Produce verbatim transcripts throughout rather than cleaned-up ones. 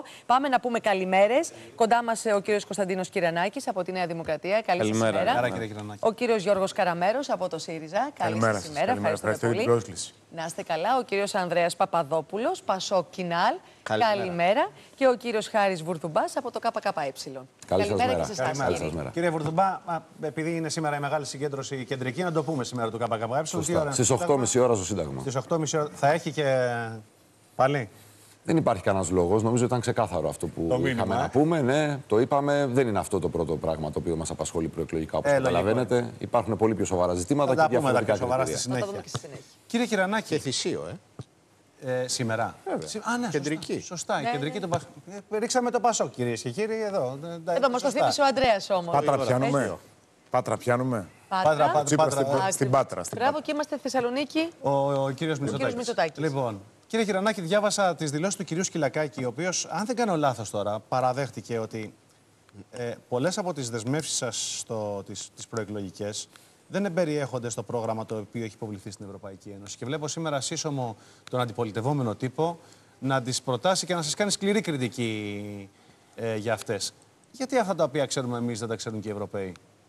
Πάμε να πούμε καλημέρες. Κοντά μας ο κύριος Κωνσταντίνος Κυρανάκης από τη Νέα Δημοκρατία. Καλή σας ημέρα. Ο κύριος Γιώργος Καραμέρος από το ΣΥΡΙΖΑ. Καλή σας ημέρα. Ευχαριστούμε πολύ. Να είστε καλά. Ο κύριος Ανδρέας Παπαδόπουλος, Πασόκ Κινάλ. Καλημέρα. Καλημέρα. Και ο κύριος Χάρης Βουρδουμπάς από το ΚΚΕ. Καλημέρα και σε εσάς, κύριε. Κύριε Βουρδουμπά, επειδή είναι σήμερα η μεγάλη συγκέντρωση κεντρική, να το πούμε σήμερα του ΚΚΕ. Στις οκτώ και μισή ώρα στο Σύνταγμα. Στις οκτώ και μισή ώρα θα έχει και πάλι. Δεν υπάρχει κανένας λόγος. Νομίζω ήταν ξεκάθαρο αυτό που το μήνυμα, είχαμε ε. να πούμε. Ναι, το είπαμε. Δεν είναι αυτό το πρώτο πράγμα το οποίο μας απασχολεί προεκλογικά, όπως ε, καταλαβαίνετε. Λογικό. Υπάρχουν πολύ πιο σοβαρά ζητήματα θα και διαφορετικά σοβαρά στη συνέχεια. Θα στη συνέχεια. Κύριε Κυρανάκη. Και θυσίο, ε. Ε, σήμερα. Σι... Α, ναι, κεντρική. Σωστά. σωστά. Ναι, η κεντρική ναι. Του... Ε, ρίξαμε το Πασόκ, κυρίες και κύριοι, εδώ. Εδώ μας το θύμισε ο Ανδρέας όμως. Πάτρα πιάνουμε. Πάτρα πιάνουμε. Πάτρα, Πάτρα, Τσίπρα, Πάτρα, στην, στην Πάτρα. Μπράβο, και είμαστε στη Θεσσαλονίκη. Ο, ο κύριος Μητσοτάκης. Μητσοτάκης. Λοιπόν, κύριε Κυρανάκη, διάβασα τις δηλώσεις του κυρίου Σκυλακάκη, ο οποίος, αν δεν κάνω λάθος τώρα, παραδέχτηκε ότι ε, πολλές από τις δεσμεύσεις σας στο, τις, τις προεκλογικές δεν εμπεριέχονται στο πρόγραμμα το οποίο έχει υποβληθεί στην Ευρωπαϊκή Ένωση. Και βλέπω σήμερα σύσσωμο τον αντιπολιτευόμενο τύπο να τις προτάσει και να σας κάνει σκληρή κριτική ε, για αυτές. Γιατί αυτά τα οποία ξέρουμε εμείς δεν τα ξέρουν και οι Ευρωπαίοι?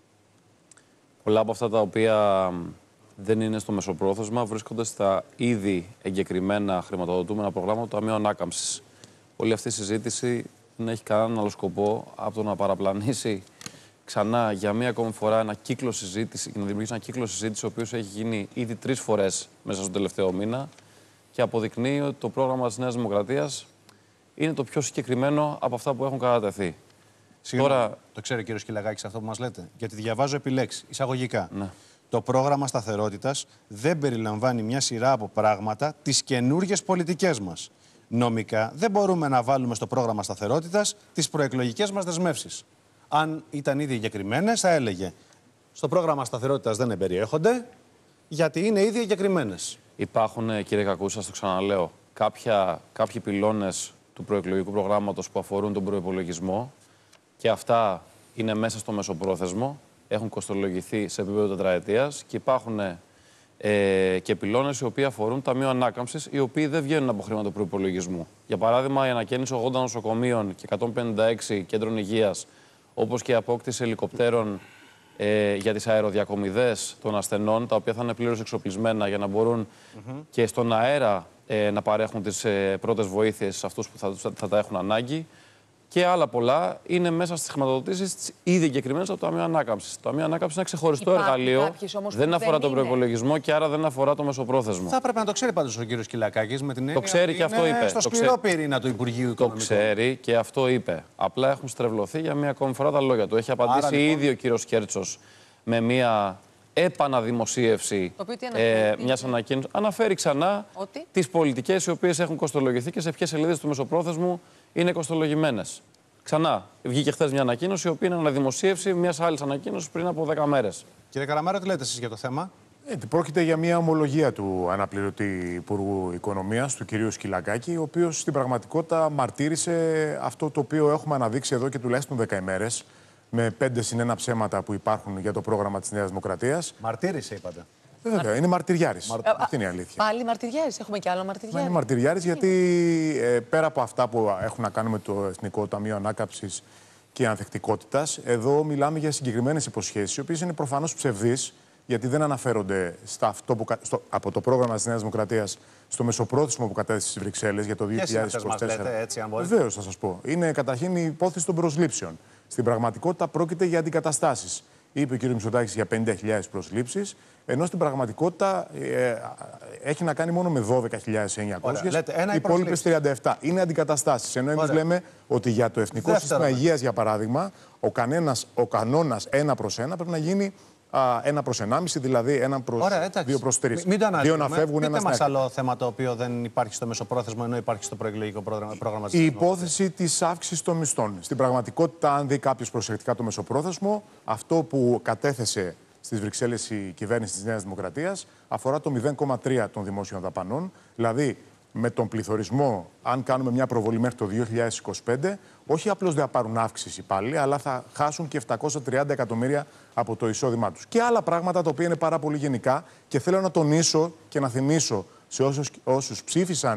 Πολλά από αυτά τα οποία δεν είναι στο μεσοπρόθεσμα βρίσκονται στα ήδη εγκεκριμένα χρηματοδοτούμενα προγράμματα του Ταμείου Ανάκαμψης. Όλη αυτή η συζήτηση δεν έχει κανέναν άλλο σκοπό από το να παραπλανήσει ξανά για μία ακόμη φορά ένα κύκλο συζήτηση και να δημιουργήσει ένα κύκλο συζήτηση ο οποίος έχει γίνει ήδη τρεις φορές μέσα στον τελευταίο μήνα και αποδεικνύει ότι το πρόγραμμα της Νέας Δημοκρατίας είναι το πιο συγκεκριμένο από αυτά που έχουν κατατεθεί. Συγγνώμη, Τώρα... το ξέρει ο κύριος Σκυλακάκης αυτό που μας λέτε? Γιατί διαβάζω επιλέξει, εισαγωγικά. Ναι. Το πρόγραμμα σταθερότητας δεν περιλαμβάνει μια σειρά από πράγματα τις καινούργιες πολιτικές μας. Νομικά δεν μπορούμε να βάλουμε στο πρόγραμμα σταθερότητας τις προεκλογικές μας δεσμεύσεις. Αν ήταν ήδη εγκεκριμένες, θα έλεγε στο πρόγραμμα σταθερότητας δεν εμπεριέχονται, γιατί είναι ήδη εγκεκριμένες. Υπάρχουν, κύριε Κακού, σας το ξαναλέω, κάποια, κάποιοι πυλώνες του προεκλογικού προγράμματος που αφορούν τον προϋπολογισμό και αυτά είναι μέσα στο μεσοπρόθεσμο, έχουν κοστολογηθεί σε επίπεδο τετραετίας και υπάρχουν ε, και πυλώνες οι οποίοι αφορούν Ταμείο Ανάκαμψης, οι οποίοι δεν βγαίνουν από χρήματα προϋπολογισμού. Για παράδειγμα, η ανακαίνιση ογδόντα νοσοκομείων και εκατόν πενήντα έξι κέντρων υγείας, όπως και η απόκτηση ελικοπτέρων ε, για τις αεροδιακομιδές των ασθενών, τα οποία θα είναι πλήρως εξοπλισμένα για να μπορούν mm-hmm. και στον αέρα ε, να παρέχουν τις ε, πρώτες βοήθειες σε αυτούς που θα, θα, θα τα έχουν ανάγκη. Και άλλα πολλά είναι μέσα στις χρηματοδοτήσεις ήδη εγκεκριμένες από το Ταμείο Ανάκαμψης. Το Ταμείο Ανάκαμψης είναι ένα ξεχωριστό Υπάρχει εργαλείο, δεν αφορά δεν τον είναι. προϋπολογισμό και άρα δεν αφορά το μεσοπρόθεσμο. Θα έπρεπε να το ξέρει πάντως ο κύριος Σκυλακάκης με την έννοια. Το ξέρει και αυτό είπε. Στο το σκληρό ξέ... πυρήνα του Υπουργείου Οικονομικών. Το ξέρει και αυτό είπε. Απλά έχουν στρεβλωθεί για μία ακόμη φορά τα λόγια του. Έχει απαντήσει άρα, λοιπόν... ήδη ο κύριος Κέρτσος με μία επαναδημοσίευση ε, μιας ανακοίνωσης. Αναφέρει ξανά ότι... τις πολιτικές οι οποίες έχουν κοστολογηθεί και σε ποιες σελίδες του μεσοπρόθεσμου είναι κοστολογημένες. Ξανά, βγήκε χθες μια ανακοίνωση, η οποία είναι αναδημοσίευση μιας άλλης ανακοίνωσης πριν από δέκα μέρες. Κύριε Καραμέρο, τι λέτε εσείς για το θέμα? Ε, πρόκειται για μια ομολογία του αναπληρωτή Υπουργού Οικονομίας, του κυρίου Σκυλακάκη, ο οποίος στην πραγματικότητα μαρτύρησε αυτό το οποίο έχουμε αναδείξει εδώ και τουλάχιστον δέκα ημέρες, με πέντε συν ένα ψέματα που υπάρχουν για το πρόγραμμα της Νέας Δημοκρατίας. Μαρτύρησε, είπατε. Βέβαια, είναι μαρτυριάρης. Μαρ... Αυτή είναι η αλήθεια. Πάλι μαρτυριάρης, έχουμε και άλλο μαρτυριάρη. Είναι μαρτυριάρης γιατί ε, πέρα από αυτά που έχουν να κάνουν με το Εθνικό Ταμείο Ανάκαμψης και Ανθεκτικότητας, εδώ μιλάμε για συγκεκριμένες υποσχέσεις, οι οποίες είναι προφανώς ψευδείς, γιατί δεν αναφέρονται στα αυτό που, στο, από το πρόγραμμα της Νέας Δημοκρατίας στο μεσοπρόθεσμο που κατέθεσε στις Βρυξέλλες για το δύο χιλιάδες είκοσι τέσσερα. Λέτε, έτσι, αν μπορείτε. Βεβαίως, θα σας πω. Είναι καταρχήν η υπόθεση των προσλήψεων. Στην πραγματικότητα πρόκειται για αντικαταστάσεις. Είπε ο κ. Μητσοτάκης για πενήντα χιλιάδες προσλήψεις, ενώ στην πραγματικότητα ε, έχει να κάνει μόνο με δώδεκα χιλιάδες εννιακόσιες, οι υπόλοιπες τριάντα επτά. Είναι αντικαταστάσεις. Ενώ εμείς λέμε ότι για το Εθνικό Δεύτερο Σύστημα Υγείας, για παράδειγμα, ο, κανένας, ο κανόνας ένα προς ένα πρέπει να γίνει α, ένα προς ενάμιση, δηλαδή ένα προς Ωραία, δύο προς τρεις. Μην το δύο να φεύγουν, Πείτε ένα μας άλλο θέμα το οποίο δεν υπάρχει στο μεσοπρόθεσμο, ενώ υπάρχει στο προεκλογικό πρόγραμμα της Η υπόθεση της αύξησης των μισθών. Στην πραγματικότητα, αν δει κάποιος προσεκτικά το μεσοπρόθεσμο, αυτό που κατέθεσε στις Βρυξέλλες η κυβέρνηση της Νέας Δημοκρατίας αφορά το μηδέν κόμμα τρία των δημόσιων δαπανών. Δηλαδή, με τον πληθωρισμό, αν κάνουμε μια προβολή μέχρι το δύο χιλιάδες είκοσι πέντε, όχι απλώς δεν θα πάρουν αύξηση πάλι, αλλά θα χάσουν και επτακόσια τριάντα εκατομμύρια από το εισόδημά τους. Και άλλα πράγματα τα οποία είναι πάρα πολύ γενικά και θέλω να τονίσω και να θυμίσω σε όσους, όσους ψήφισαν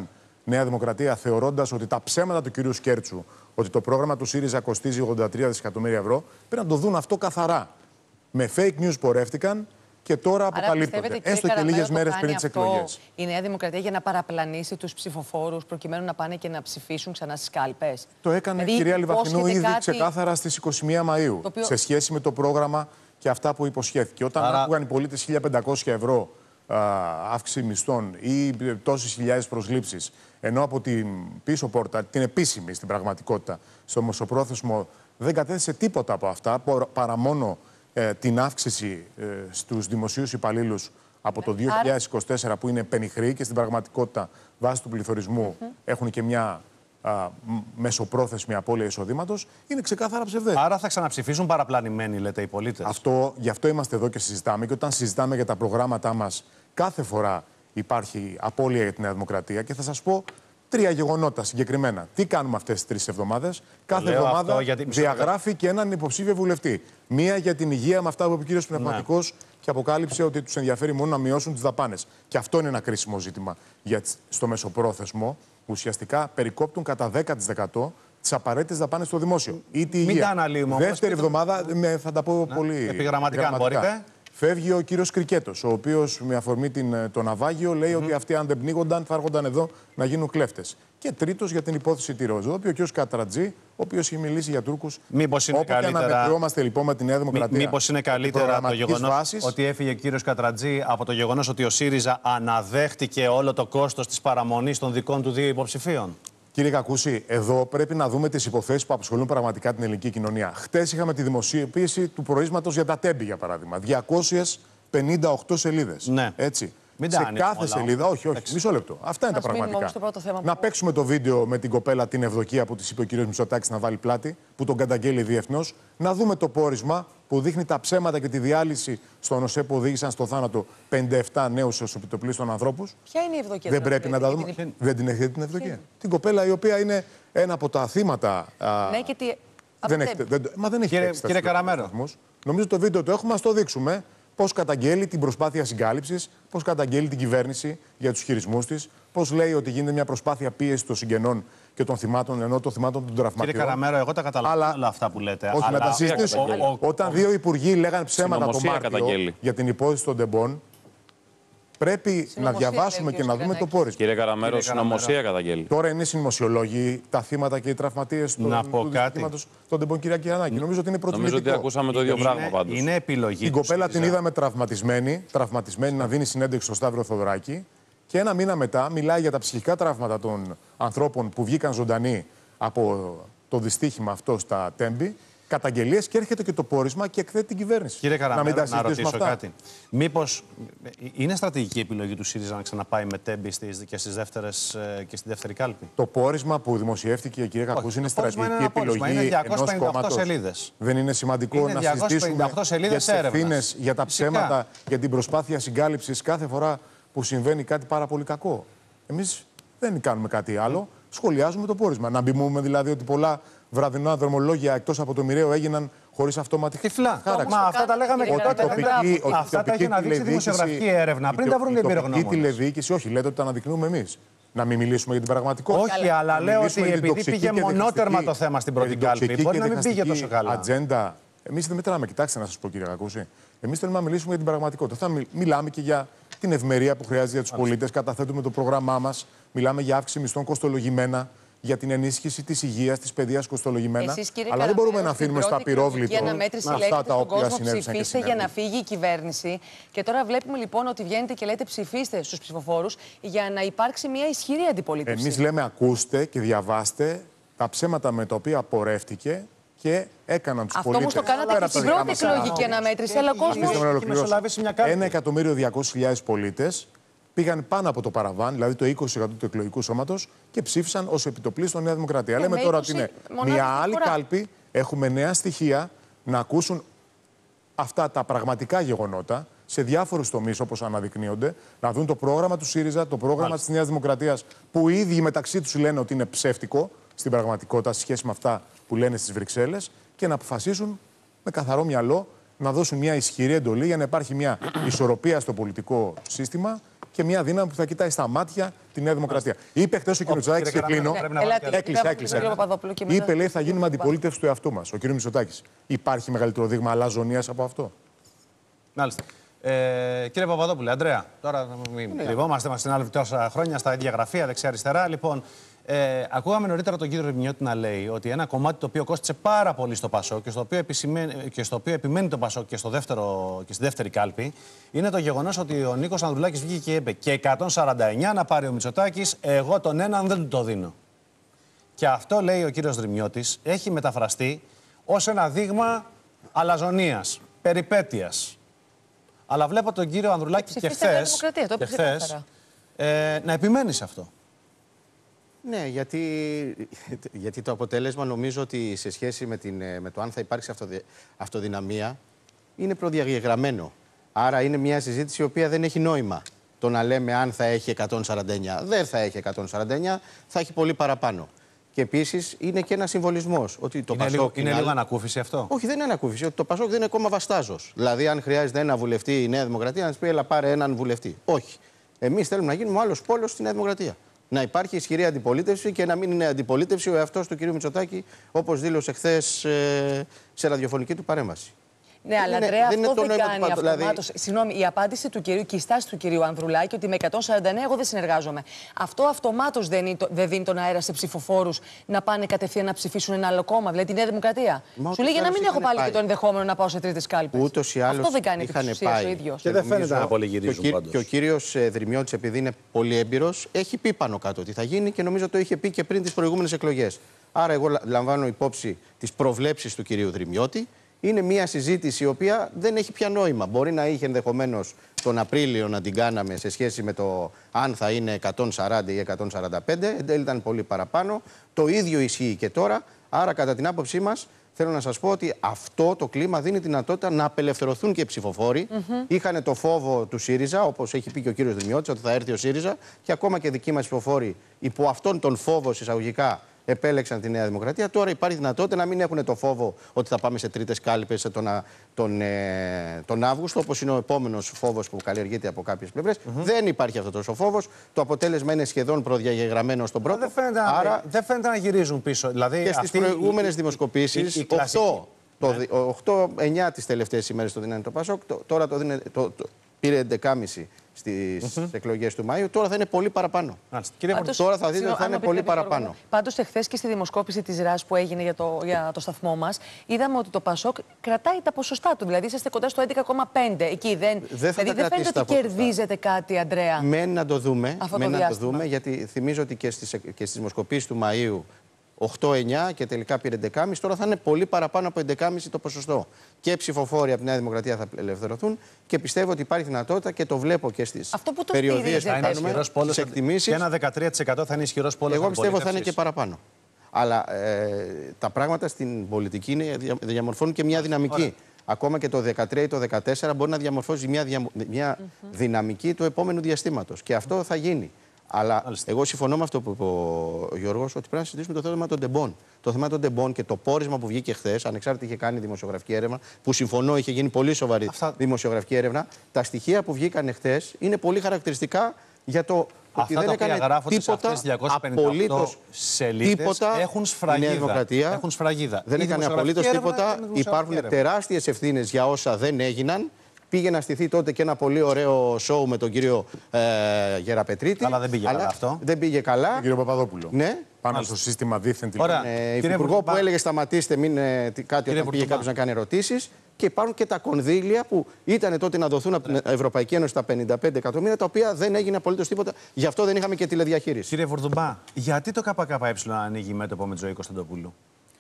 Νέα Δημοκρατία, θεωρώντας ότι τα ψέματα του κυρίου Σκέρτσου, ότι το πρόγραμμα του ΣΥΡΙΖΑ κοστίζει ογδόντα τρία δισεκατομμύρια ευρώ, πρέπει να το δουν αυτό καθαρά. Με fake news πορεύτηκαν και τώρα άρα αποκαλύπτονται. Έστω και λίγες μέρες πριν τις εκλογές. Η Νέα Δημοκρατία για να παραπλανήσει τους ψηφοφόρους προκειμένου να πάνε και να ψηφίσουν ξανά στις κάλπες. Το έκανε η κυρία Λιβαθινού ήδη κάτι... ξεκάθαρα στις είκοσι μία Μαΐου, οποίο... σε σχέση με το πρόγραμμα και αυτά που υποσχέθηκε. Όταν άρα... άκουγαν οι πολίτες χίλια πεντακόσια ευρώ α, αύξηση μισθών ή τόσες χιλιάδες προσλήψεις, ενώ από την πίσω πόρτα, την επίσημη στην πραγματικότητα, στο μεσοπρόθεσμο δεν κατέθεσε τίποτα από αυτά, παρά μόνο ε, την αύξηση ε, στους δημοσίους υπαλλήλους από το δύο χιλιάδες είκοσι τέσσερα που είναι πενιχρή και στην πραγματικότητα βάσει του πληθωρισμού mm-hmm. έχουν και μια α, μεσοπρόθεσμη απώλεια εισοδήματος, είναι ξεκάθαρα ψευδές. Άρα θα ξαναψηφίσουν παραπλανημένοι, λέτε, οι πολίτες. Αυτό, γι' αυτό είμαστε εδώ και συζητάμε. Και όταν συζητάμε για τα προγράμματά μας, κάθε φορά υπάρχει απώλεια για τη Νέα Δημοκρατία. Και θα σας πω τρία γεγονότα συγκεκριμένα. Τι κάνουμε αυτές τις τρεις εβδομάδες? Κάθε εβδομάδα γιατί... διαγράφει και έναν υποψήφιο βουλευτή. Μία για την υγεία, με αυτά που είπε ο κύριος Πνευματικός, ναι. και αποκάλυψε ότι τους ενδιαφέρει μόνο να μειώσουν τις δαπάνες. Και αυτό είναι ένα κρίσιμο ζήτημα. Γιατί στο μεσοπρόθεσμο ουσιαστικά περικόπτουν κατά δέκα τοις εκατό τις απαραίτητες δαπάνες στο δημόσιο. Ή τη υγεία. Μην τα αναλύουμε. Δεύτερη εβδομάδα, με, θα τα πω ναι. πολύ επιγραμματικά, αν μπορείτε. Φεύγει ο κύριος Κρικέτος, ο οποίος με αφορμή την, το ναυάγιο λέει mm-hmm. ότι αυτοί αν δεν πνίγονταν θα έρχονταν εδώ να γίνουν κλέφτες. Και τρίτος για την υπόθεση τη Ρόζο, ο κύριος Κατρατζή, ο οποίος έχει μιλήσει για Τούρκους. Μήπως είναι Όποτε καλύτερα... αναμετριόμαστε λοιπόν με τη Νέα Δημοκρατία. Μήπως είναι καλύτερα το γεγονός βάσης... ότι έφυγε ο κύριος Κατρατζή από το γεγονός ότι ο ΣΥΡΙΖΑ αναδέχτηκε όλο το κόστος της παραμονής των δικών του δύο υποψηφίων? Κύριε Κακούση, εδώ πρέπει να δούμε τις υποθέσεις που απασχολούν πραγματικά την ελληνική κοινωνία. Χτες είχαμε τη δημοσίευση του προείσματος για τα τέμπη, για παράδειγμα. διακόσιες πενήντα οκτώ σελίδες. Ναι. Έτσι. Μην σε κάθε όλα, σελίδα, όχι, όχι, μισό λεπτό. Αυτά είναι τα πραγματικά. Να που... παίξουμε το βίντεο με την κοπέλα την Ευδοκία που της είπε ο κύριος Μητσοτάκης να βάλει πλάτη, που τον καταγγέλει διεθνώς. Να δούμε το πόρισμα που δείχνει τα ψέματα και τη διάλυση στον ΟΣΕ που οδήγησαν στο θάνατο πενήντα επτά νέους επιτοπλίστων ανθρώπους. Ποια είναι η Ευδοκία? Δεν πρέπει να τα δούμε. Την... Δεν την έχετε την Ευδοκία? Την κοπέλα η οποία είναι ένα από τα θύματα. Ναι, και τι. Δεν έχετε, δεν... Μα δεν έχει κύριε, κύριε Καραμέρο. Νομίζω το βίντεο το έχουμε, ας το δείξουμε. Πώς καταγγέλει την προσπάθεια συγκάλυψης, πώς καταγγέλει την κυβέρνηση για τους χειρισμούς της, πώς λέει ότι γίνεται μια προσπάθεια πίεση των συγγενών και των θυμάτων, ενώ των θυμάτων των τραυματιών. Κύριε Καραμέρο, εγώ τα καταλαβαίνω αλλά... όλα αυτά που λέτε. Όχι, αλλά... να τα συζητήσουμε. Ο, ο, Όταν ο... δύο υπουργοί λέγανε ψέματα το Μάρτιο καταγγέλει. για την υπόθεση των τεμπών, πρέπει να διαβάσουμε και να δούμε το πόρισμα. Κύριε Καραμέρο, συνωμοσία καταγγέλει. Τώρα είναι συνωμοσιολόγοι τα θύματα και οι τραυματίες του δυστυχήματος των τεμπών, κυρία Κυρανάκη. Νομίζω ότι είναι πρωτοβουλευτικό. Νομίζω ότι ακούσαμε το ίδιο είναι, πράγμα πάντως. Είναι επιλογή. Την κοπέλα την είδαμε τραυματισμένη, τραυματισμένη να δίνει συνέντευξη στο Σταύρο Θοδωράκη. Και ένα μήνα μετά μιλάει για τα ψυχικά τραύματα των ανθρώπων που βγήκαν ζωντανοί από το δυστύχημα αυτό στα Τέμπη. Καταγγελίες και έρχεται και το πόρισμα και εκθέτει την κυβέρνηση. Κύριε Καραμέρο, να, να ρωτήσω αυτά. κάτι. Μήπως είναι στρατηγική επιλογή του ΣΥΡΙΖΑ να ξαναπάει με Τέμπη στις, και, στις δεύτερες, και στη δεύτερη κάλπη? Το πόρισμα που δημοσιεύτηκε, κύριε Κακούση, είναι στρατηγική είναι επιλογή είναι ενός κόμματος. Σελίδες. Δεν είναι σημαντικό είναι να συζητήσουμε για τις ευθύνες, για τα ψέματα, για την προσπάθεια συγκάλυψης κάθε φορά που συμβαίνει κάτι πάρα πολύ κακό. Εμείς δεν κάνουμε κάτι άλλο. Σχολιάζουμε το πόρισμα. Να μπιμούμε δηλαδή ότι πολλά βραδινά δρομολόγια εκτός από το μοιραίο έγιναν χωρίς αυτόματη τυφλά. Μα αυτά τα λέγαμε και τότε. Αυτά τα έχει να δείξει δημοσιογραφική έρευνα. Πριν τα βρουν οι εμπειρογνώμονες. Η τηλεδιοίκηση, όχι, λέτε ότι τα αναδεικνύουμε εμείς. Να μην μιλήσουμε για την πραγματικότητα. Όχι, αλλά λέω ότι επειδή πήγε μονότερμα το θέμα στην πρώτη κάλπη, μπορεί να μην πήγε τόσο καλά. Ατζέντα. Εμείς δεν μετράμε. Κοιτάξτε να σας πω, κύριε Κακούση. Εμείς θέλουμε να μιλήσουμε για την πραγματικότητα. Θα μιλάμε και για την ευμερία που χρειάζεται για τους πολίτες. Καταθέτουμε το πρόγραμμά μας. Μιλάμε για αύξηση μισθών κοστολογημένα, για την ενίσχυση της υγείας, της παιδείας κοστολογημένα. Εσείς, αλλά δεν μπορούμε να αφήνουμε στα πυρόβλητα αυτά τα οποία συνέβησαν. Ψηφίστε για να φύγει η κυβέρνηση. Και τώρα βλέπουμε λοιπόν ότι βγαίνετε και λέτε ψηφίστε στους ψηφοφόρους για να υπάρξει μια ισχυρή αντιπολίτευση. Εμείς λέμε ακούστε και διαβάστε τα ψέματα με τα οποία πορεύτηκε και έκαναν τους πολίτες. Αυτό όμως το κάνατε και στην πρώτη εκλογική αναμέτρηση, αλλά ο κόσμος. Ένα εκατομμύριο διακόσιες χιλιάδες πολίτες πήγαν πάνω από το παραβάν, δηλαδή το είκοσι τοις εκατό του εκλογικού σώματος, και ψήφισαν ως επιτοπλίστων Νέα Δημοκρατία. Ε, Λέμε τώρα ότι είναι μια άλλη φορά. κάλπη, έχουμε νέα στοιχεία να ακούσουν αυτά τα πραγματικά γεγονότα σε διάφορους τομείς όπως αναδεικνύονται, να δουν το πρόγραμμα του ΣΥΡΙΖΑ, το πρόγραμμα Μάλιστα. της Νέας Δημοκρατίας, που οι ίδιοι μεταξύ τους λένε ότι είναι ψεύτικο στην πραγματικότητα σε σχέση με αυτά που λένε στις Βρυξέλλες, και να αποφασίσουν με καθαρό μυαλό να δώσουν μια ισχυρή εντολή για να υπάρχει μια ισορροπία στο πολιτικό σύστημα και μια δύναμη που θα κοιτάει στα μάτια τη Νέα Δημοκρατία. Είπε χθε ο κ. Μητσοτάκης, και κλείνω. Έκλεισε, έκλεισε. Είπε, λέει, θα γίνουμε αντιπολίτευση του εαυτού μας. Ο κ. Μητσοτάκης. Υπάρχει μεγαλύτερο δείγμα αλαζονίας από αυτό? Μάλιστα. Ε, κύριε Παπαδόπουλε, Αντρέα, τώρα μην ναι. κρυβόμαστε, μας συνάλλευε τόσα χρόνια στα ίδια γραφεία, δεξιά-αριστερά. Λοιπόν, ε, ακούγαμε νωρίτερα τον κύριο Ρημιώτη να λέει ότι ένα κομμάτι το οποίο κόστησε πάρα πολύ στο Πασόκ και στο οποίο, και στο οποίο επιμένει το Πασόκ και, στο δεύτερο, και στη δεύτερη κάλπη είναι το γεγονός ότι ο Νίκος Ανδρουλάκης βγήκε και είπε και εκατόν σαράντα εννιά να πάρει ο Μητσοτάκης, εγώ τον έναν δεν του το δίνω. Και αυτό, λέει ο κύριος Ρημιώτης, έχει μεταφραστεί ως ένα δείγμα αλαζονίας, περιπέτειας. Αλλά βλέπω τον κύριο Ανδρουλάκη και χθες ε, να επιμένει σε αυτό. Ναι, γιατί, γιατί το αποτέλεσμα νομίζω ότι σε σχέση με, την, με το αν θα υπάρξει αυτοδη, αυτοδυναμία είναι προδιαγεγραμμένο. Άρα είναι μια συζήτηση η οποία δεν έχει νόημα το να λέμε αν θα έχει εκατόν σαράντα εννιά. Δεν θα έχει εκατόν σαράντα εννιά, θα έχει πολύ παραπάνω. Και επίσης είναι και ένα συμβολισμός. Ότι το είναι Πασόκ λίγο, είναι είναι λίγο ανακούφιση αυτό. Όχι, δεν είναι ανακούφιση. Ότι το Πασόκ δεν είναι κόμμα βαστάζος. Δηλαδή, αν χρειάζεται ένα βουλευτή η Νέα Δημοκρατία, να τη πει, έλα πάρε έναν βουλευτή. Όχι. Εμείς θέλουμε να γίνουμε άλλος πόλος στη Νέα Δημοκρατία. Να υπάρχει ισχυρή αντιπολίτευση και να μην είναι αντιπολίτευση ο εαυτός του κ. Μητσοτάκη, όπως δήλωσε χθες ε, σε ραδιοφωνική του παρέμβαση. Ναι, αλλά Αντρέα, αυτό δεν, δεν κάνει αυτομάτως. Δηλαδή... Συγγνώμη, η απάντηση του κυρίου και η στάση του κυρίου Ανδρουλάκη ότι με εκατόν σαράντα εννέα εγώ δεν συνεργάζομαι. Αυτό αυτομάτως δεν, δεν δίνει τον αέρα σε ψηφοφόρους να πάνε κατευθείαν να ψηφίσουν ένα άλλο κόμμα, δηλαδή τη Νέα Δημοκρατία. Μα σου λέει για να μην έχω πάλι πάει. Και το ενδεχόμενο να πάω σε τρίτες κάλπες. Ούτως ή άλλως αυτό δεν κάνει είχαν πάει. Ο ίδιος. Και δεν φαίνεται να πολυγυρίζουν πάντως. Και ο κύριος Δρυμιώτης, επειδή είναι πολύ έμπειρος, έχει πει πάνω κάτω τι θα γίνει και νομίζω το είχε πει και πριν τις προηγούμενες εκλογές. Άρα, εγώ λαμβάνω υπόψη τις προβλέψεις του κυρίου Δρυμιώτη. Είναι μια συζήτηση η οποία δεν έχει πια νόημα. Μπορεί να είχε ενδεχομένως τον Απρίλιο να την κάναμε σε σχέση με το αν θα είναι εκατόν σαράντα ή εκατόν σαράντα πέντε. Εν τέλει ήταν πολύ παραπάνω. Το ίδιο ισχύει και τώρα. Άρα, κατά την άποψή μας, θέλω να σας πω ότι αυτό το κλίμα δίνει δυνατότητα να απελευθερωθούν και οι ψηφοφόροι. Mm-hmm. Είχαν το φόβο του ΣΥΡΙΖΑ, όπως έχει πει και ο κύριος Δρυμιώτης, ότι θα έρθει ο ΣΥΡΙΖΑ. Και ακόμα και δικοί μας ψηφοφόροι, υπό αυτόν τον φόβο εισαγωγικά, επέλεξαν τη Νέα Δημοκρατία. Τώρα υπάρχει δυνατότητα να μην έχουν το φόβο ότι θα πάμε σε τρίτες κάλπες τον, τον, ε, τον Αύγουστο, όπως είναι ο επόμενος φόβος που καλλιεργείται από κάποιες πλευρές. Mm-hmm. Δεν υπάρχει αυτός ο φόβος. Το αποτέλεσμα είναι σχεδόν προδιαγεγραμμένο στον πρώτο. Δεν φαίνεται, Άρα, δεν φαίνεται να γυρίζουν πίσω. Δηλαδή, και στις προηγούμενες δημοσκοπήσεις, οκτώ εννιά τις τελευταίες ημέρες το δίνανε το Πασόκ, τώρα το, δίνε, το, το πήρε έντεκα κόμμα πέντε στις mm-hmm. εκλογές του Μαΐου, τώρα θα είναι πολύ παραπάνω. Πάντως, τώρα θα δείτε ότι θα είναι πολύ παραπάνω. Πάντως, εχθές και στη δημοσκόπηση της ΡΑΣ που έγινε για το, για το σταθμό μας, είδαμε ότι το Πασόκ κρατάει τα ποσοστά του. Δηλαδή, είστε κοντά στο έντεκα κόμμα πέντε. Εκεί δεν, δεν, δηλαδή, δεν φαίνεται ότι κερδίζετε κάτι, Αντρέα. Μεν να το δούμε, αυτό μεν το να το δούμε, γιατί θυμίζω ότι και στις, και στις δημοσκοπήσεις του Μαΐου οκτώ εννιά και τελικά πήρε έντεκα κόμμα πέντε. Τώρα θα είναι πολύ παραπάνω από έντεκα κόμμα πέντε το ποσοστό. Και ψηφοφόροι από τη Νέα Δημοκρατία θα ελευθερωθούν και πιστεύω ότι υπάρχει δυνατότητα και το βλέπω και στις περιοδίες που κάνουμε, στις εκτιμήσεις. Και ένα δεκατρία τοις εκατό θα είναι ισχυρός πόλος. Εγώ πιστεύω θα είναι και παραπάνω. Αλλά ε, τα πράγματα στην πολιτική είναι, διαμορφώνουν και μια δυναμική. Ωραία. Ακόμα και το δεκατρία ή το δεκατέσσερα μπορεί να διαμορφώσει μια, δια, μια mm-hmm. δυναμική του επόμενου διαστήματος. Και αυτό θα γίνει. Αλλά Άλιστα. εγώ συμφωνώ με αυτό που είπε ο Γιώργος, ότι πρέπει να συζητήσουμε το θέμα των τεμπών. Το θέμα των τεμπών και το πόρισμα που βγήκε χθες, ανεξάρτητα είχε κάνει δημοσιογραφική έρευνα, που συμφωνώ είχε γίνει πολύ σοβαρή Αυτά... δημοσιογραφική έρευνα. Τα στοιχεία που βγήκαν χθες είναι πολύ χαρακτηριστικά για το ότι Αυτά δεν έκανε τίποτα απολύτως τίποτα έχουν σφραγίδα. Έχουν σφραγίδα. Δεν έκανε απολύτως τίποτα. Υπάρχουν τεράστιες ευθύνες για όσα δεν έγιναν. Πήγε να στηθεί τότε και ένα πολύ ωραίο σοου με τον κύριο ε, Γεραπετρίτη. Αλλά δεν πήγε αλλά καλά αυτό. Δεν πήγε καλά. Τον κύριο Παπαδόπουλο. Ναι. Πάνω στο σύστημα δίθεν τηλεφώνου. Ε, Υπουργό που έλεγε σταματήστε, μην ε, κάτι όταν πήγε κάποιος να κάνει ερωτήσεις. Και υπάρχουν και τα κονδύλια που ήταν τότε να δοθούν από την Ευρωπαϊκή Ένωση τα πενήντα πέντε εκατομμύρια, τα οποία δεν έγινε απολύτως τίποτα. Γι' αυτό δεν είχαμε και τηλεδιαχείριση. Κύριε Βορδουμπά, γιατί το ΚΚΕ ανοίγει μέτωπο με τη Ζωή Κωνσταντοπούλου?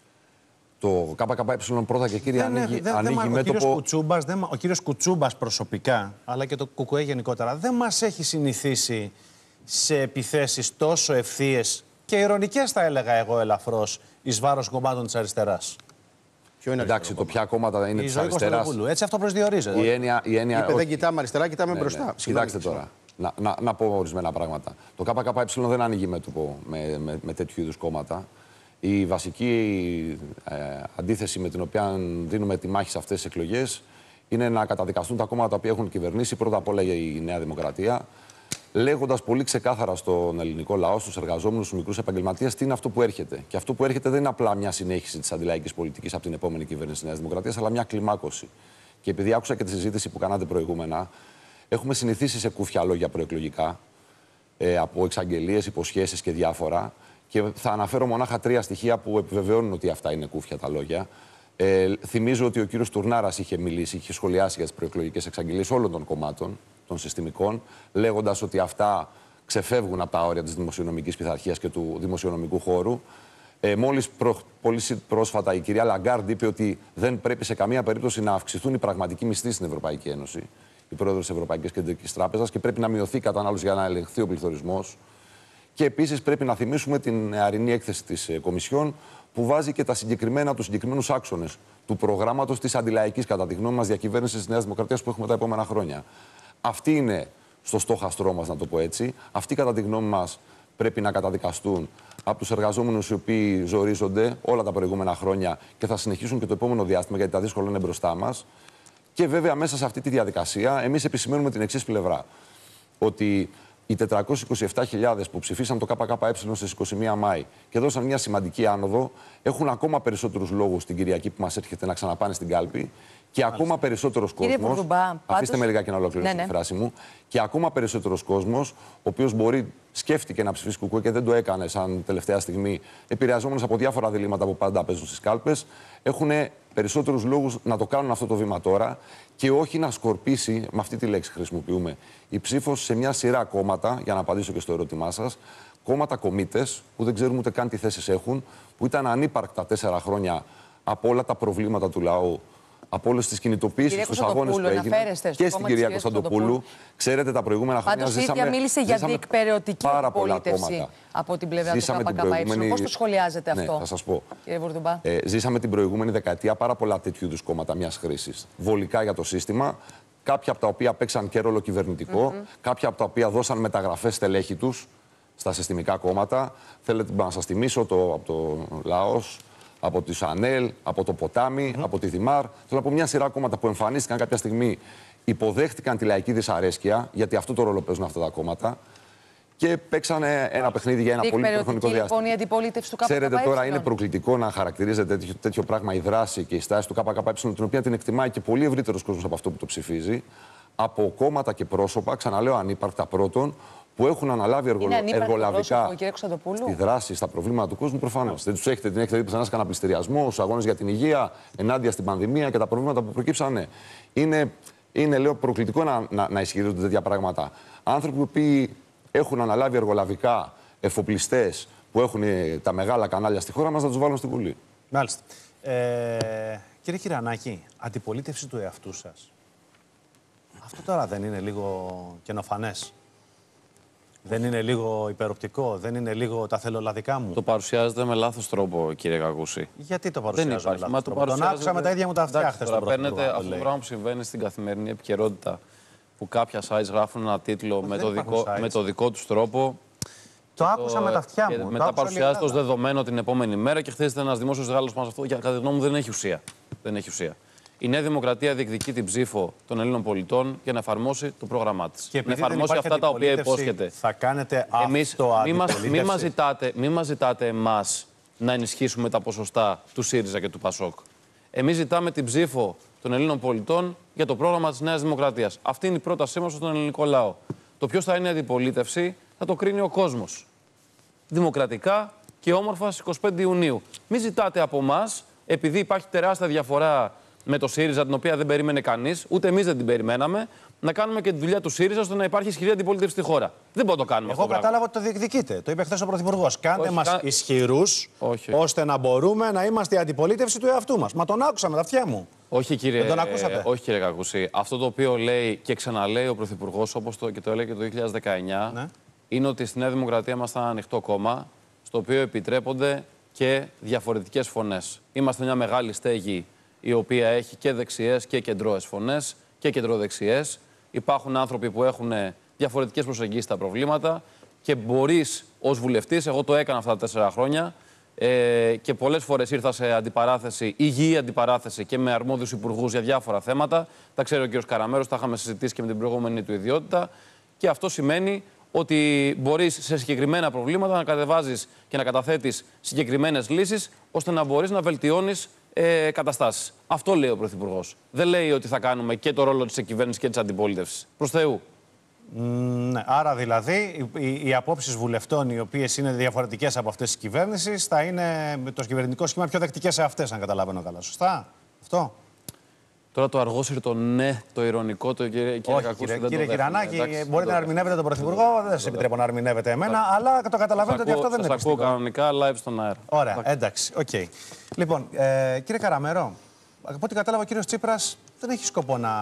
Το ΚΚΕ πρώτα και κύριε δεν, ανοίγει, δεν, ανοίγει δεν, μέτωπο... Ο κύριος, Κουτσούμπας, δεν, ο κύριος Κουτσούμπας προσωπικά, αλλά και το ΚΚΕ γενικότερα, δεν μας έχει συνηθίσει σε επιθέσεις τόσο ευθείες και ειρωνικές, θα έλεγα εγώ ελαφρώς, εις βάρος κομμάτων της αριστεράς. Ποιο είναι Εντάξει, το ποια κόμματα είναι της αριστεράς. Έτσι αυτό προσδιορίζεται. Η έννοια, η έννοια, Είπε, δεν κοιτάμε αριστερά, κοιτάμε ναι, μπροστά. Ναι. Κοιτάξτε τώρα, να, να, να πω ορισμένα πράγματα. Το ΚΚΕ δεν ανοίγει μέτωπο με, με, με τέτοιου είδους κόμματα. Η βασική ε, αντίθεση με την οποία δίνουμε τη μάχη σε αυτές τις εκλογές είναι να καταδικαστούν τα κόμματα τα οποία έχουν κυβερνήσει. Πρώτα απ' όλα η Νέα Δημοκρατία. λέγοντας πολύ ξεκάθαρα στον ελληνικό λαό, στους εργαζόμενους, στους μικρούς επαγγελματίες, τι είναι αυτό που έρχεται. Και αυτό που έρχεται δεν είναι απλά μια συνέχιση της αντιλαϊκής πολιτικής από την επόμενη κυβέρνηση της Νέας Δημοκρατίας, αλλά μια κλιμάκωση. Και επειδή άκουσα και τη συζήτηση που κάνατε προηγούμενα, έχουμε συνηθίσει σε κούφια λόγια προεκλογικά, ε, από εξαγγελίες, υποσχέσεις και διάφορα. Και θα αναφέρω μονάχα τρία στοιχεία που επιβεβαιώνουν ότι αυτά είναι κούφια τα λόγια. Ε, θυμίζω ότι ο κύριος Τουρνάρας είχε μιλήσει, είχε σχολιάσει για τις προεκλογικές εξαγγελίες όλων των κομμάτων, των συστημικών, λέγοντας ότι αυτά ξεφεύγουν από τα όρια της δημοσιονομικής πειθαρχίας και του δημοσιονομικού χώρου. Ε, μόλις προ, πολύ πρόσφατα η κυρία Λαγκάρντ είπε ότι δεν πρέπει σε καμία περίπτωση να αυξηθούν οι πραγματικοί μισθοί στην Ευρωπαϊκή Ένωση, η πρόεδρος της Ευρωπαϊκής Κεντρικής Τράπεζας, και πρέπει να μειωθεί η κατανάλωση για να ελεγχθεί ο πληθωρισμός. Και επίσης πρέπει να θυμίσουμε την νεαρινή έκθεση της ε, Κομισιόν, που βάζει και τα συγκεκριμένα, τους συγκεκριμένους άξονες του προγράμματος της αντιλαϊκής, κατά τη γνώμη μας, διακυβέρνησης της Νέας Δημοκρατίας που έχουμε τα επόμενα χρόνια. Αυτή είναι στο στόχαστρό μας, να το πω έτσι. Αυτοί, κατά τη γνώμη μας, πρέπει να καταδικαστούν από τους εργαζόμενους οι οποίοι ζορίζονται όλα τα προηγούμενα χρόνια και θα συνεχίσουν και το επόμενο διάστημα, γιατί τα δύσκολα είναι μπροστά μας. Και βέβαια, μέσα σε αυτή τη διαδικασία, εμείς επισημαίνουμε την εξής πλευρά. Ότι οι τετρακόσιες είκοσι επτά χιλιάδες που ψηφίσαν το ΚΚΕ στις είκοσι μία Μάη και δώσαν μια σημαντική άνοδο, έχουν ακόμα περισσότερους λόγους την Κυριακή που μας έρχεται να ξαναπάνε στην κάλπη. Και Μάλιστα. ακόμα περισσότερος κόσμος. Αφήστε πάντως... με λιγάκι να ολοκληρώσω ναι, ναι. τη φράση μου. Και ακόμα περισσότερος κόσμος, ο οποίος μπορεί σκέφτηκε να ψηφίσει κουκουέ και δεν το έκανε σαν τελευταία στιγμή, επηρεαζόμενος από διάφορα διλήμματα που πάντα παίζουν στις κάλπες, έχουν περισσότερους λόγους να το κάνουν αυτό το βήμα τώρα και όχι να σκορπίσει, με αυτή τη λέξη χρησιμοποιούμε, η ψήφος σε μια σειρά κόμματα, για να απαντήσω και στο ερώτημά σας, κόμματα κομίτες που δεν ξέρουμε ούτε καν τι θέσεις έχουν, που ήταν ανύπαρκτα τέσσερα χρόνια από όλα τα προβλήματα του λαού. Από όλες τις κινητοποίησεις, στους αγώνες που έγιναν και στην κυρία Κωνσταντοπούλου. Ξέρετε, τα προηγούμενα χρόνια Πάντως, ζήσαμε... Πάντως, η ίδια μίλησε για διεκπαιρεωτική αντιπολίτευση από την πλευρά ζήσαμε του ΚΚΕ. Προηγούμενη... Πώς το σχολιάζετε αυτό, ναι, θα σας πω. Κύριε Βουρδουμπά? Ε, ζήσαμε την προηγούμενη δεκαετία πάρα πολλά τέτοιου είδους κόμματα μιας χρήσης. Βολικά για το σύστημα, κάποια από τα οποία παίξαν και ρόλο κυβερνητικό, mm-hmm. κάποια από τα οποία δώσαν μεταγραφές στελέχη τους στα συστημικά κόμματα. Θέλετε να σας θυμίσω το, από το Λαός, από τη Σανέλ, από το Ποτάμι, mm-hmm. από τη Δημάρ. Θέλω από μια σειρά κόμματα που εμφανίστηκαν κάποια στιγμή, υποδέχτηκαν τη λαϊκή δυσαρέσκεια, γιατί αυτό το ρόλο παίζουν αυτά τα κόμματα, και παίξανε ένα παιχνίδι για ένα πολύ χρονικό διάστημα. Λοιπόν, η αντιπολίτευση του ΚΚΕ. Ξέρετε, τώρα είναι προκλητικό να χαρακτηρίζεται τέτοιο, τέτοιο πράγμα η δράση και η στάση του ΚΚΕ, την οποία την εκτιμάει και πολύ ευρύτερος κόσμος από αυτό που το ψηφίζει, από κόμματα και πρόσωπα, ξαναλέω ανύπαρκτα πρώτον, που έχουν αναλάβει εργολο... εργολαβικά τη δράση στα προβλήματα του κόσμου, προφανώς. Δεν τους έχετε, την έχετε δει σαν ένα πληστηριασμό, στους αγώνες για την υγεία, ενάντια στην πανδημία και τα προβλήματα που προκύψανε. Είναι, είναι λέω, προκλητικό να, να, να ισχυρίζονται τέτοια πράγματα. Άνθρωποι που έχουν αναλάβει εργολαβικά εφοπλιστές που έχουν τα μεγάλα κανάλια στη χώρα μας, να τους βάλουν στην Βουλή. Μάλιστα. Ε, κύριε Κυρανάκη, αντιπολίτευση του εαυτού σας. Αυτό τώρα δεν είναι λίγο καινοφανές? Δεν είναι λίγο υπεροπτικό, δεν είναι λίγο τα θελολαδικά μου? Το παρουσιάζετε με λάθος τρόπο, κύριε Κακούση. Γιατί το παρουσιάζετε με λάθος τρόπο? Το τον άκουσα με τα ίδια μου τα αυτιά χθες τον Πρωθυπουργό. Παίρνετε αυτό το πράγμα που συμβαίνει στην καθημερινή επικαιρότητα, που κάποια sites γράφουν ένα τίτλο με το, δικό, με το δικό τους τρόπο. Το άκουσα με τα αυτιά μου. Μετά παρουσιάζεται ως δεδομένο την επόμενη μέρα και χθες ήταν ένας δημόσιος Γάλλος πάνω σε αυτό. Κατά τη γνώμη μου δεν έχει ουσία. Δεν έχει ουσία. Η Νέα Δημοκρατία διεκδικεί την ψήφο των Ελλήνων πολιτών για να εφαρμόσει το πρόγραμμά της. Και να εφαρμόσει αυτά τα οποία υπόσχεται. Θα κάνετε Εμείς, αυτό μη μας, μη μας ζητάτε, μη μας ζητάτε εμάς να ενισχύσουμε τα ποσοστά του ΣΥΡΙΖΑ και του ΠΑΣΟΚ. Εμείς ζητάμε την ψήφο των Ελλήνων πολιτών για το πρόγραμμα της Νέας Δημοκρατίας. Αυτή είναι η πρότασή μας στον ελληνικό λαό. Το ποιος θα είναι η αντιπολίτευση θα το κρίνει ο κόσμος. Δημοκρατικά και όμορφα στις είκοσι πέντε Ιουνίου. Μην ζητάτε από εμάς, επειδή υπάρχει τεράστια διαφορά με το ΣΥΡΙΖΑ, την οποία δεν περίμενε κανείς, ούτε εμείς δεν την περιμέναμε, να κάνουμε και τη δουλειά του ΣΥΡΙΖΑ ώστε να υπάρχει ισχυρή αντιπολίτευση στη χώρα. Δεν μπορούμε να το κάνουμε Εγώ αυτό. Εγώ κατάλαβα ότι το διεκδικείτε. Το είπε χθες ο Πρωθυπουργός. Κάντε μας κα... ισχυρούς, ώστε να μπορούμε να είμαστε η αντιπολίτευση του εαυτού μας. Μα τον άκουσα με τα αυτιά μου. Όχι, κύριε, δεν τον ακούσατε? Όχι, κύριε Κακούση. Αυτό το οποίο λέει και ξαναλέει ο Πρωθυπουργός, όπως το, και το έλεγε το δύο χιλιάδες δεκαεννιά, ναι. είναι ότι στη Νέα Δημοκρατία είμαστε ένα ανοιχτό κόμμα, στο οποίο επιτρέπονται και διαφορετικές φωνές. Είμαστε μια μεγάλη στέγη, η οποία έχει και δεξιές και κεντρώες φωνές και κεντροδεξιές. Υπάρχουν άνθρωποι που έχουν διαφορετικές προσεγγίσεις στα προβλήματα και μπορείς ως βουλευτής, εγώ το έκανα αυτά τα τέσσερα χρόνια ε, και πολλές φορές ήρθα σε αντιπαράθεση, υγιή αντιπαράθεση και με αρμόδιους υπουργούς για διάφορα θέματα. Τα ξέρει ο κ. Καραμέρος, τα είχαμε συζητήσει και με την προηγούμενη του ιδιότητα. Και αυτό σημαίνει ότι μπορείς σε συγκεκριμένα προβλήματα να κατεβάζεις και να καταθέτεις συγκεκριμένες λύσεις, ώστε να μπορείς να βελτιώνεις ε, καταστάσεις. Αυτό λέει ο Πρωθυπουργός. Δεν λέει ότι θα κάνουμε και το ρόλο της κυβέρνησης και της αντιπολίτευσης. Προς Θεού. Mm, ναι. Άρα δηλαδή οι, οι απόψεις βουλευτών, οι οποίες είναι διαφορετικές από αυτές της κυβέρνησης, θα είναι με το κυβερνητικό σχήμα πιο δεκτικές σε αυτές, αν καταλαβαίνω καλά. Σωστά, αυτό. Τώρα το αργόσυρτο ναι, το ειρωνικό, το κύριε Κακούση. Κύριε, δεν κύριε το Κυρανάκη, εντάξει, μπορείτε να ερμηνεύετε τον Πρωθυπουργό, δεν σας επιτρέπω να ερμηνεύετε εμένα, θα... αλλά το καταλαβαίνετε ότι αυτό δεν είναι πιστικό. Σας ακούω κανονικά live στον αέρα. Ωραία, εντάξει, οκ. Okay. Λοιπόν, ε, κύριε Καραμέρο, από ό,τι κατάλαβα ο κύριος Τσίπρας δεν έχει σκοπό να,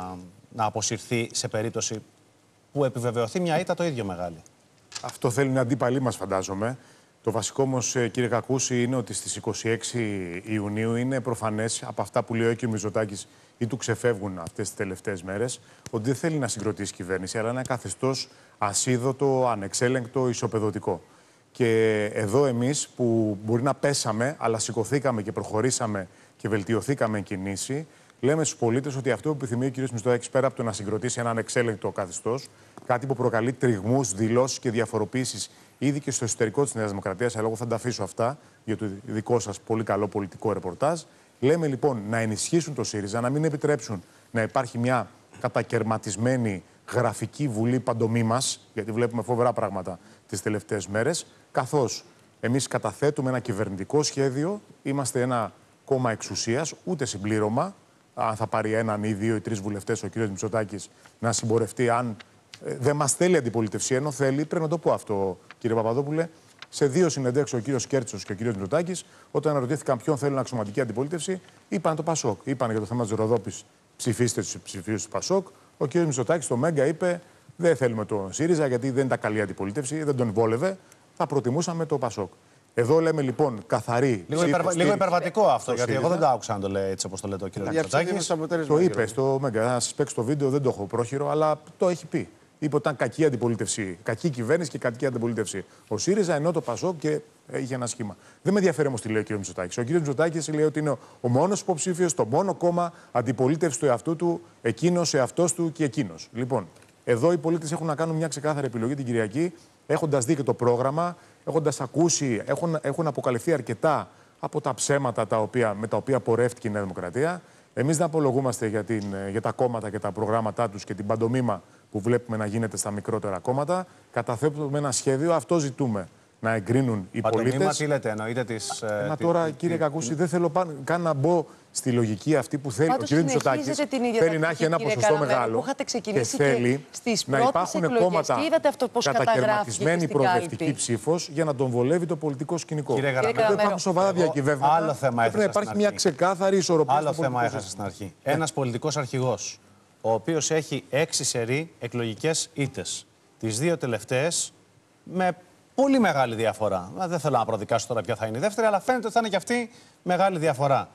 να αποσυρθεί σε περίπτωση που επιβεβαιωθεί μια ήττα το ίδιο μεγάλη. Αυτό θέλουν οι αντίπαλοι μας, φαντάζομαι. Το βασικό όμως, κύριε Κακούση, είναι ότι στις είκοσι έξι Ιουνίου είναι προφανές από αυτά που λέει ο κ. Μητσοτάκης ή του ξεφεύγουν αυτές τις τελευταίες μέρες, ότι δεν θέλει να συγκροτήσει κυβέρνηση, αλλά ένα καθεστώς ασίδωτο, ανεξέλεγκτο, ισοπεδωτικό. Και εδώ εμείς που μπορεί να πέσαμε, αλλά σηκωθήκαμε και προχωρήσαμε και βελτιωθήκαμε εν κινήσει, λέμε στους πολίτες ότι αυτό που επιθυμεί ο κ. Μητσοτάκης, πέρα από το να συγκροτήσει ένα ανεξέλεγκτο καθεστώς, κάτι που προκαλεί τριγμούς, δηλώσεις και διαφοροποίησεις ήδη και στο εσωτερικό της Νέας Δημοκρατίας, αλλά εγώ θα τα αφήσω αυτά για το δικό σας πολύ καλό πολιτικό ρεπορτάζ. Λέμε λοιπόν να ενισχύσουν το ΣΥΡΙΖΑ, να μην επιτρέψουν να υπάρχει μια κατακαιρματισμένη γραφική βουλή παντομήμας, γιατί βλέπουμε φοβερά πράγματα τις τελευταίες μέρες, καθώς εμείς καταθέτουμε ένα κυβερνητικό σχέδιο, είμαστε ένα κόμμα εξουσίας, ούτε συμπλήρωμα, αν θα πάρει έναν ή δύο ή τρεις βουλευτές ο κ. Μητσοτάκης να συμπορευτεί, αν ε, δεν μας θέλει αντιπολιτευσία, ενώ θέλει, πρέπει να το πω αυτό, κύριε Παπαδόπουλε. Σε δύο συνεντεύξεις ο κύριος Κέρτσος και ο κύριος Μητσοτάκης, όταν ρωτήθηκαν ποιον θέλουν αξιωματική αντιπολίτευση, είπαν το Πασόκ. Είπαν για το θέμα της Ροδόπης, ψηφίστε τους ψηφίους του Πασόκ. Ο κύριος Μητσοτάκης στο Μέγκα είπε: δεν θέλουμε τον ΣΥΡΙΖΑ γιατί δεν ήταν καλή αντιπολίτευση, δεν τον βόλευε. Θα προτιμούσαμε το Πασόκ. Εδώ λέμε λοιπόν καθαρή. Λίγο, υπερβα... λίγο υπερβατικό αυτό, γιατί ΣΥΡΙΖΑ. Εγώ δεν το άκουσα να το λέει έτσι όπως το λέει το κύριο Μητσοτάκης. Το είπε στο Μέγκα. Να σας παίξω το βίντεο, δεν το έχω πρόχειρο, αλλά το έχει πει. Είπε ότι ήταν κακή αντιπολίτευση, κακή κυβέρνηση και κακή αντιπολίτευση ο ΣΥΡΙΖΑ, ενώ το ΠΑΣΟΚ και είχε ένα σχήμα. Δεν με ενδιαφέρει όμως τι λέει ο κ. Μητσοτάκης. Ο κ. Μητσοτάκης λέει ότι είναι ο μόνος υποψήφιος, το μόνο κόμμα αντιπολίτευση του εαυτού του, εκείνος, εαυτός του και εκείνος. Λοιπόν, εδώ οι πολίτες έχουν να κάνουν μια ξεκάθαρη επιλογή την Κυριακή, έχοντας δει και το πρόγραμμα, έχοντας ακούσει, έχουν, έχουν αποκαλυφθεί αρκετά από τα ψέματα τα οποία, με τα οποία πορεύτηκε η Νέα Δημοκρατία. Εμείς δεν απολογούμαστε για, την, για τα κόμματα και τα προγράμματά τους και την παντομήμα που βλέπουμε να γίνεται στα μικρότερα κόμματα. Καταθέτουμε ένα σχέδιο, αυτό ζητούμε να εγκρίνουν οι πολίτες. Παντομήμα, τι λέτε, εννοείται τις... Ε, μα τώρα, τι, κύριε τι, Κακούση, τι... δεν θέλω καν να μπω στη λογική αυτή που θέλει. Πάντως, ο κ. Μητσοτάκης θέλει να έχει ένα ποσοστό Καραμέρο, μεγάλο και θέλει και να υπάρχουν κόμματα κατακαιρματισμένη προοδευτική ψήφος για να τον βολεύει το πολιτικό σκηνικό. Κύριε Δεν υπάρχουν σοβαρά διακυβεύματα. Άλλο θέμα πρέπει να υπάρχει μια ξεκάθαρη ισορροπία. Άλλο θέμα έχασα στην αρχή. Ένας πολιτικός αρχηγός, ο οποίος έχει έξι σερί εκλογικές ήττες. Τις δύο τελευταίες με πολύ μεγάλη διαφορά. Δεν θέλω να προδικάσω τώρα ποια θα είναι η δεύτερη, αλλά φαίνεται ότι θα είναι και αυτή μεγάλη διαφορά.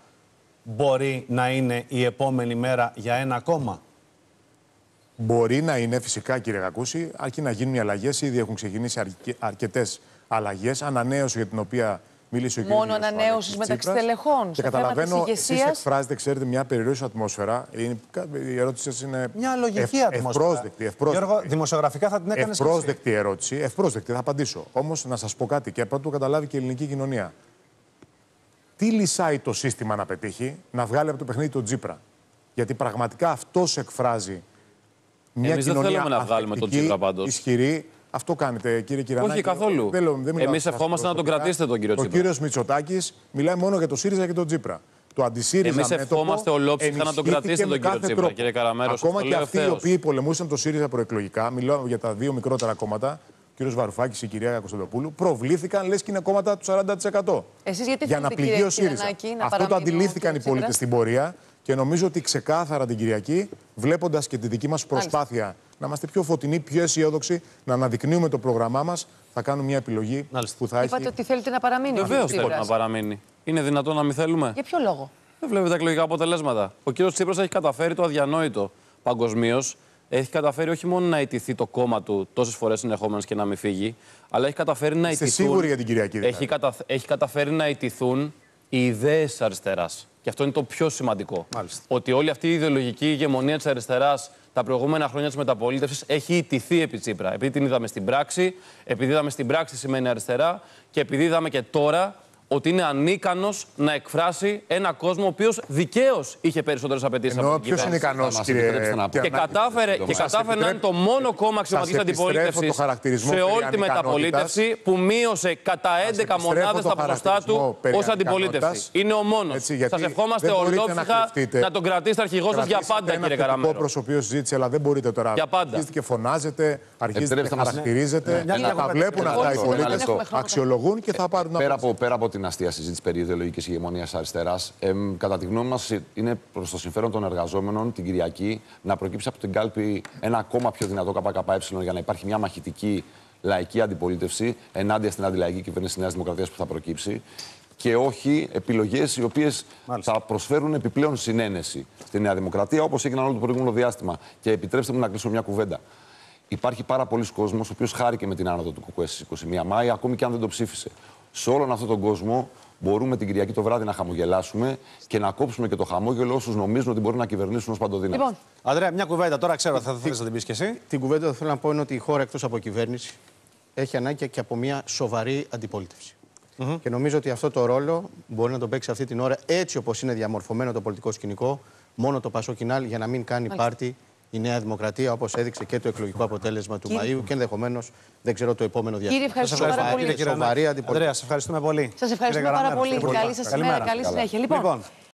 Μπορεί να είναι η επόμενη μέρα για ένα κόμμα. Μπορεί να είναι φυσικά, κύριε Κακούση, αρκεί να γίνουν οι αλλαγές. Ήδη έχουν ξεκινήσει αρκε... αρκετές αλλαγές. Ανανέωση για την οποία μίλησε ο κ. Μόνο ανανέωση μεταξύ τελεχών. Και καταλαβαίνω, εσείς εκφράζετε, ξέρετε, μια περιόριση ατμόσφαιρα. Η ερώτηση σας είναι. Μια λογική ευ... ατμόσφαιρα. Ευπρόσδεκτη. ευπρόσδεκτη. Γιώργο, δημοσιογραφικά θα την έκανε. Ευπρόσδεκτη ερώτηση. Ευπρόσδεκτη, θα απαντήσω. Όμως να σας πω κάτι και πρώτα το καταλάβει και η ελληνική κοινωνία. Τι λυσάει το σύστημα να πετύχει, να βγάλει από το παιχνίδι τον Τσίπρα. Γιατί πραγματικά αυτός εκφράζει μια Εμείς κοινωνία δεν θέλουμε να βγάλουμε τον Τσίπρα πάντως. Ισχυρή. Αυτό κάνετε, κύριε Κυρανάκη. Όχι καθόλου. Εμείς ευχόμαστε να τον κρατήσετε τον κύριο Τσίπρα. Ο κύριος Μητσοτάκης μιλάει μόνο για το ΣΥΡΙΖΑ και τον Τσίπρα. Το αντισύριζα Εμείς ευχόμαστε ολόψυχα να τον κρατήσετε τον κύριο Τσίπρα, τρόπο. Κύριε Καραμέρο. Ακόμα και αυτοί οι οποίοι πολεμούσαν το ΣΥΡΙΖΑ προεκλογικά, μιλάω για τα δύο μικρότερα κόμματα, ο κύριος Βαρουφάκης και η κυρία Κωνσταντοπούλου, προβλήθηκαν λες και είναι κόμματα του σαράντα τοις εκατό. Εσείς γιατί για να πληγεί ο ΣΥΡΙΖΑ. Αυτό το αντιλήφθηκαν οι πολίτες στην πορεία και νομίζω ότι ξεκάθαρα την Κυριακή, βλέποντας και τη δική μας προσπάθεια Μάλιστα. να είμαστε πιο φωτεινοί, πιο αισιόδοξοι, να αναδεικνύουμε το πρόγραμμά μας, θα κάνουμε μια επιλογή Μάλιστα. που θα Είπατε έχει. ότι θέλετε να παραμείνει. Βεβαίως θέλουμε να παραμείνει. Είναι δυνατόν να μην θέλουμε. Για ποιο λόγο? Δεν βλέπετε τα εκλογικά αποτελέσματα. Ο κύριος Τσίπρας έχει καταφέρει το αδιανόητο παγκοσμίως. Έχει καταφέρει όχι μόνο να ιτηθεί το κόμμα του τόσες φορές συνεχόμενες και να μην φύγει, αλλά έχει καταφέρει να ιτηθούν. Είστε σίγουροι για την Κυριακή? Δηλαδή. Έχει, κατα... έχει καταφέρει να ιτηθούν οι ιδέες της αριστεράς. Και αυτό είναι το πιο σημαντικό. Μάλιστα. Ότι όλη αυτή η ιδεολογική ηγεμονία της αριστεράς τα προηγούμενα χρόνια της μεταπολίτευσης έχει ιτηθεί επί Τσίπρα. Επειδή την είδαμε στην πράξη, επειδή είδαμε στην πράξη τι σημαίνει αριστερά και επειδή είδαμε και τώρα ότι είναι ανίκανος να εκφράσει ένα κόσμο ο οποίος δικαίως είχε περισσότερες απαιτήσεις από την κυβέρνηση. Ποιος είναι ικανός, κύριε... Και κατάφερε, και κατάφερε να είναι το μόνο κόμμα αξιωματικής αντιπολίτευσης σε όλη τη μεταπολίτευση που μείωσε κατά έντεκα μονάδες τα ποσοστά του ως αντιπολίτευση. Είναι ο μόνος. Σας ευχόμαστε ολόψυχα να τον κρατήσετε αρχηγό σας για πάντα, κύριε Καραμέρο. Είναι προσωπείο συζήτηση, αλλά δεν μπορείτε τώρα. Αρχίζετε και φωνάζετε, αρχίζετε και χαρακτηρίζετε. Τα βλέπουν αυτά οι πολίτες, αξιολογούν και θα πάρουν. Πέρα από την αστεία συζήτηση περί ιδεολογικής ηγεμονίας αριστεράς, ε, κατά τη γνώμη μας είναι προς το συμφέρον των εργαζόμενων την Κυριακή να προκύψει από την κάλπη ένα ακόμα πιο δυνατό ΚΚΕ για να υπάρχει μια μαχητική λαϊκή αντιπολίτευση ενάντια στην αντιλαϊκή κυβέρνηση της Νέας Δημοκρατίας που θα προκύψει και όχι επιλογές οι οποίες Μάλιστα. θα προσφέρουν επιπλέον συνένεση στη Νέα Δημοκρατία όπως έγιναν όλο το προηγούμενο διάστημα. Και επιτρέψτε μου να κλείσω μια κουβέντα. Υπάρχει πάρα πολλοί κόσμος ο οποίος χάρηκε με την άνοδο του ΚΚΕ στις είκοσι μία Μάη, ακόμη και αν δεν το ψήφισε. Σε όλον αυτόν τον κόσμο μπορούμε την Κυριακή το βράδυ να χαμογελάσουμε και να κόψουμε και το χαμόγελο όσους νομίζουν ότι μπορούν να κυβερνήσουν ως παντοδύναμοι. Λοιπόν, Ανδρέα, μια κουβέντα τώρα, ξέρω θα θέλεις να την πεις και εσύ. Την κουβέντα που θέλω να πω είναι ότι η χώρα εκτός από κυβέρνηση έχει ανάγκη και από μια σοβαρή αντιπολίτευση. Mm-hmm. Και νομίζω ότι αυτό το ρόλο μπορεί να τον παίξει αυτή την ώρα έτσι όπως είναι διαμορφωμένο το πολιτικό σκηνικό, μόνο το Πασόκινάλ για να μην κάνει Μάλιστα. πάρτι η Νέα Δημοκρατία, όπως έδειξε και το εκλογικό αποτέλεσμα του κύριε... Μαΐου και ενδεχομένως, δεν ξέρω, το επόμενο διάστημα. Κύριε, ευχαριστούμε πάρα πολύ. Σοβαρή αντιπολίτευση. Σας ευχαριστούμε πολύ. Σας ευχαριστούμε πάρα πολύ. Καλή σας ημέρα, καλή συνέχεια. Λοιπόν,